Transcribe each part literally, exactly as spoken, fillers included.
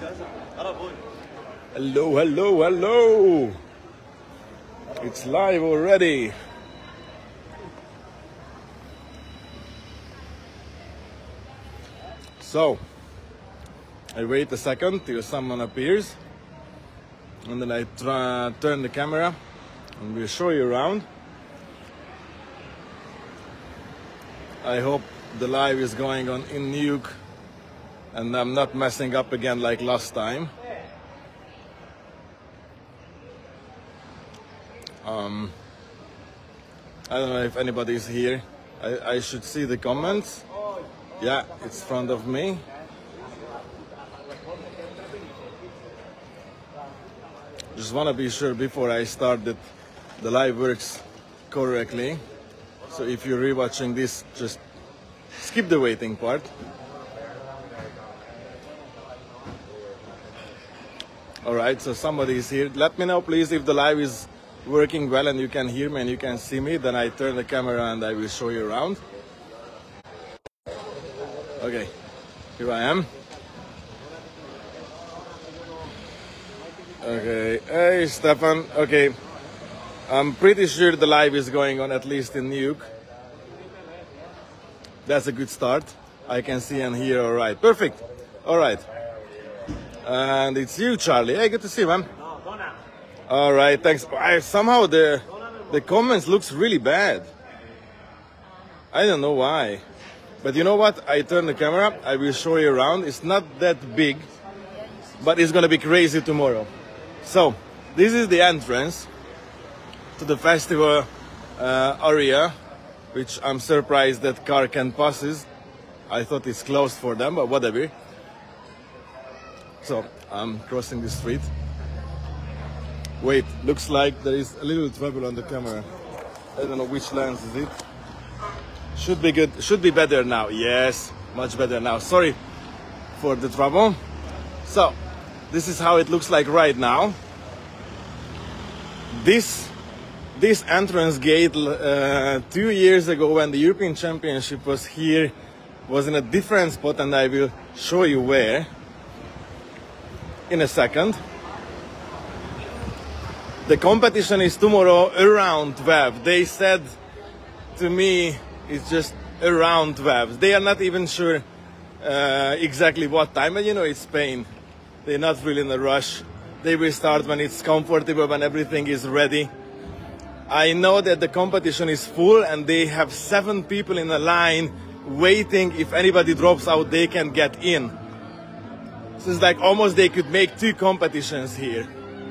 Hello, hello, hello. It's live already. So, I wait a second till someone appears. And then I try, turn the camera and we'll show you around. I hope the live is going on in Nuke and I'm not messing up again like last time. Um, I don't know if anybody is here. I, I should see the comments. Yeah, it's in front of me. Just want to be sure before I start that the live works correctly. So if you're rewatching this, just skip the waiting part. Alright, so somebody is here. Let me know please if the live is working well and you can hear me and you can see me. Then I turn the camera and I will show you around. Okay, here I am. Okay, hey Stefan. Okay, I'm pretty sure the live is going on at least in Nuke. That's a good start. I can see and hear all right. Perfect. All right. And it's you, Charlie. Hey, good to see you, man. All right, thanks. I, somehow the the comments looks really bad. I don't know why. But you know what? I turn the camera. I will show you around. It's not that big, but it's gonna be crazy tomorrow. So, this is the entrance to the festival uh, area, which I'm surprised that car can passes. I thought it's closed for them, but whatever. So, I'm crossing the street. Wait, looks like there is a little trouble on the camera. I don't know which lens is it. Should be good, should be better now. Yes, much better now. Sorry for the trouble. So, this is how it looks like right now. This, this entrance gate uh, two years ago when the European Championship was here was in a different spot, and I will show you where in a second. The competition is tomorrow around twelve. They said to me it's just around twelve. They are not even sure uh, exactly what time, and you know it's Spain. They're not really in a rush. They will start when it's comfortable, when everything is ready. I know that the competition is full and they have seven people in a line waiting. If anybody drops out, they can get in. So it's like almost they could make two competitions here.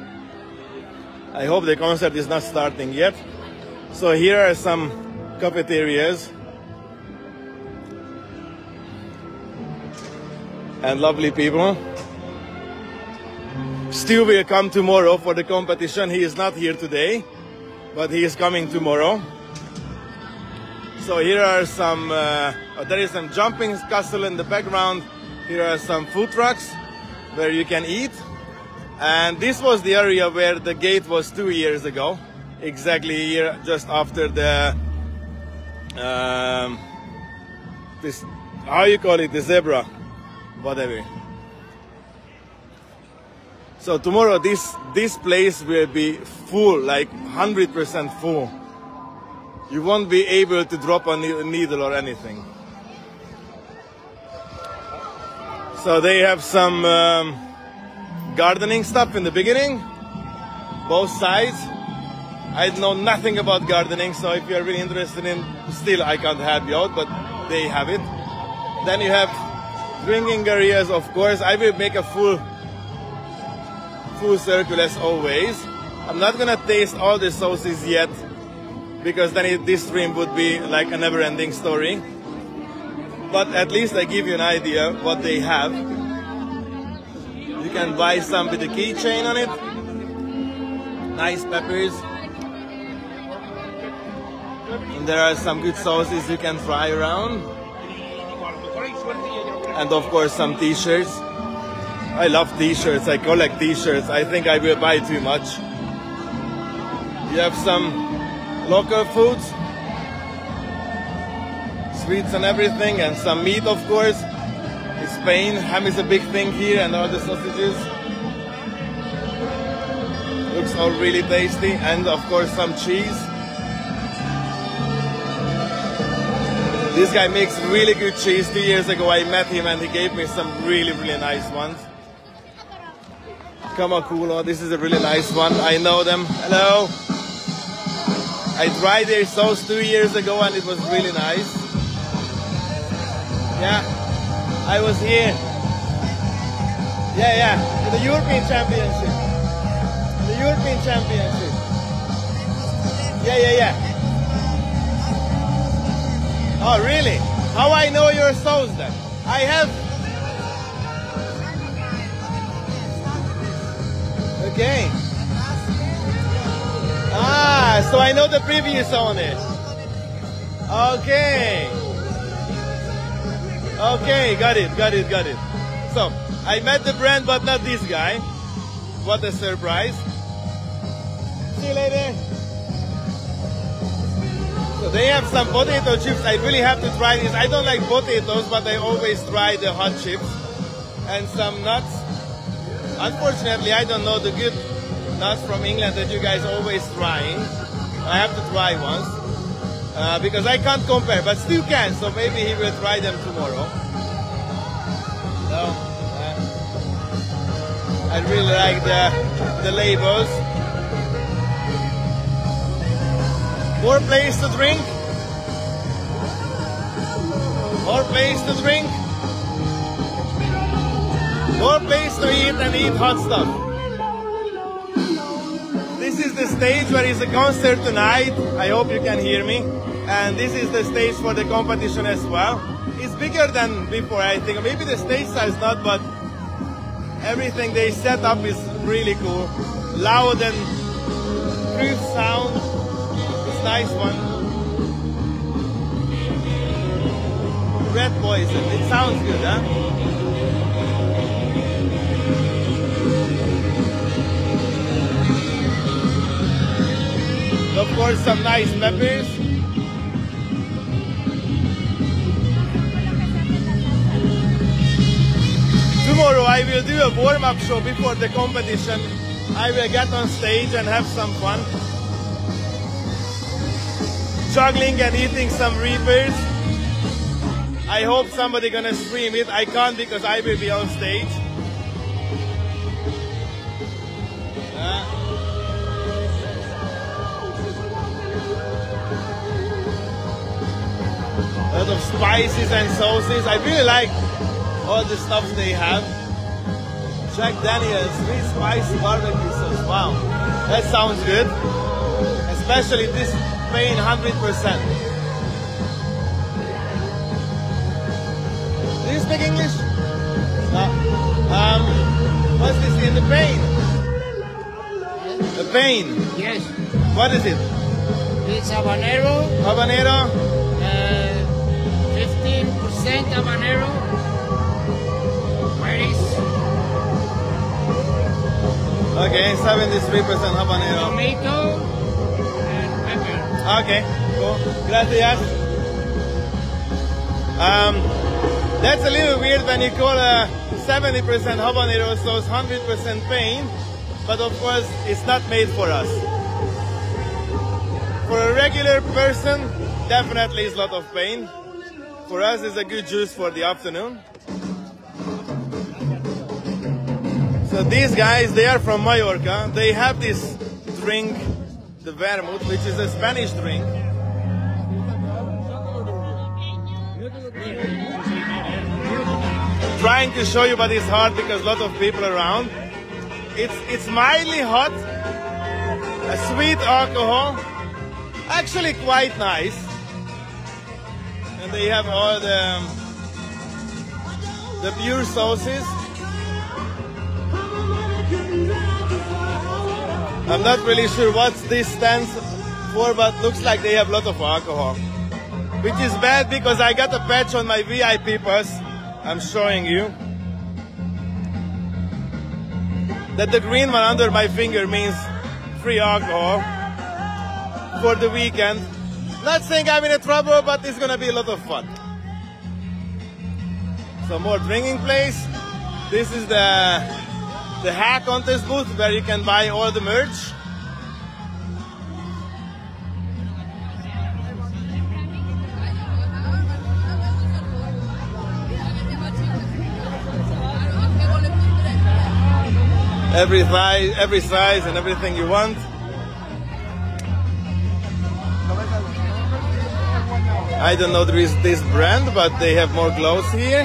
I hope the concert is not starting yet. So here are some cafeterias. And lovely people. Stu will come tomorrow for the competition. He is not here today, but he is coming tomorrow. So here are some, uh, oh, there is some jumping castle in the background. Here are some food trucks where you can eat. And this was the area where the gate was two years ago. Exactly here, just after the, um, this, how you call it, the zebra, whatever. So tomorrow this this place will be full, like one hundred percent full. You won't be able to drop a needle or anything. So they have some um, gardening stuff in the beginning, both sides. I know nothing about gardening, so if you're really interested in, still I can't help you out, but they have it. Then you have drinking areas, of course. I will make a full full circle as always. I'm not gonna taste all the sauces yet, because then it, this stream would be like a never-ending story. But at least I give you an idea what they have. You can buy some with a keychain on it. Nice peppers. And there are some good sauces you can try around. And of course some t-shirts. I love t-shirts, I collect t-shirts. I think I will buy too much. You have some local foods, sweets and everything, and some meat, of course. It's Spain. Ham is a big thing here, and all the sausages. Looks all really tasty, and of course some cheese. This guy makes really good cheese. Two years ago I met him and he gave me some really, really nice ones. Kamakulo, this is a really nice one. I know them. Hello. I tried their sauce two years ago and it was really nice. Yeah, I was here. Yeah, yeah, in the European Championship. The European Championship. Yeah, yeah, yeah. Oh, really? How I know your sauce then? I have... Okay. Ah, so I know the previous owner. Okay. Okay, got it, got it, got it. So, I met the brand, but not this guy. What a surprise. See you later. So they have some potato chips. I really have to try this. I don't like potatoes, but I always try the hot chips. And some nuts. Unfortunately, I don't know the good nuts from England that you guys always trying. I have to try once. Uh, because I can't compare, but still can. So maybe he will try them tomorrow. So, uh, I really like the, the labels. More place to drink. More place to drink. More place to eat and eat hot stuff. This is the stage where is a concert tonight. I hope you can hear me. And this is the stage for the competition as well. It's bigger than before, I think. Maybe the stage size not, but everything they set up is really cool. Loud and crisp sound. Nice one. Red poison. It sounds good, huh? Of course, some nice peppers. Tomorrow I will do a warm-up show before the competition. I will get on stage and have some fun. Juggling and eating some reapers. I hope somebody gonna stream it. I can't because I will be on stage. Uh, a lot of spices and sauces. I really like all the stuff they have. Jack Daniels, sweet spicy barbecue sauce. Wow, that sounds good. Especially this Spain one hundred percent. Do you speak English? No. Um, what's this in the pain? The pain? Yes. What is it? It's habanero. Habanero? Uh, fifteen percent habanero. Where is? Okay, seventy-three percent habanero. Tomato. Okay, cool. Gracias. Um, that's a little weird when you call a seventy percent habanero sauce one hundred percent pain, but of course it's not made for us. For a regular person, definitely is a lot of pain. For us, it's a good juice for the afternoon. So these guys, they are from Mallorca. They have this drink, the vermouth, which is a Spanish drink. Trying to show you, but it's hard because a lot of people around. It's it's mildly hot, a sweet alcohol, actually quite nice. And they have all the the pure sauces. I'm not really sure what this stands for, but looks like they have a lot of alcohol. Which is bad because I got a patch on my V I P pass. I'm showing you. That the green one under my finger means free alcohol for the weekend. Not saying I'm in a trouble, but it's gonna be a lot of fun. So more drinking place. This is the the hack contest booth where you can buy all the merch. Every size, every size and everything you want. I don't know there is this brand, but they have more clothes here.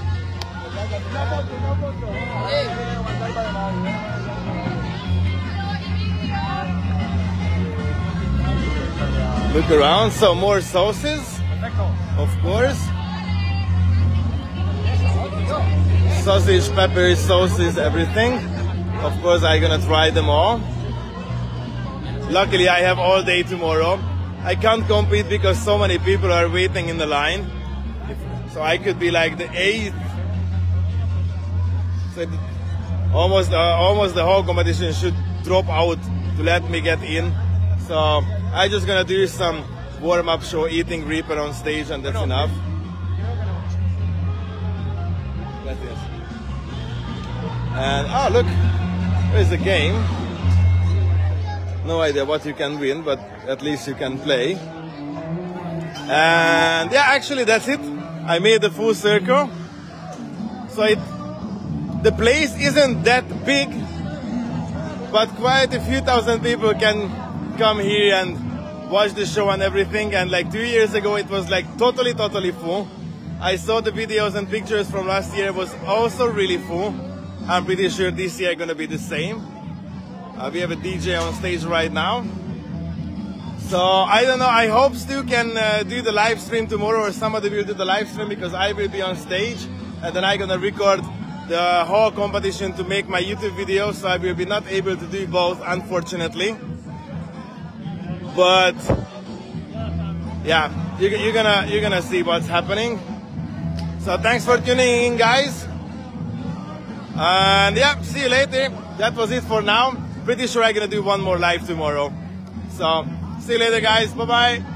Look around, so more sauces, of course. Sausage, peppers, sauces, everything. Of course, I'm gonna try them all. Luckily, I have all day tomorrow. I can't compete because so many people are waiting in the line. So I could be like the eighth. So almost, uh, almost the whole competition should drop out to let me get in. So I'm just gonna do some warm-up show, eating Reaper on stage, and that's enough. Gracias. And oh look, there's a game. No idea what you can win, but at least you can play. And yeah, actually that's it. I made the full circle. So it, the place isn't that big, but quite a few thousand people can come here and watch the show and everything. And like two years ago, it was like totally, totally full. I saw the videos and pictures from last year, it was also really full. I'm pretty sure this year gonna be the same. Uh, we have a D J on stage right now. So I don't know, I hope Stu can uh, do the live stream tomorrow, or somebody will do the live stream, because I will be on stage and then I'm gonna record the whole competition to make my YouTube video, so I will be not able to do both, unfortunately. But yeah, you, you're gonna you're gonna see what's happening. So thanks for tuning in, guys. And yeah, see you later. That was it for now. Pretty sure I'm gonna do one more live tomorrow. So see you later, guys. Bye bye.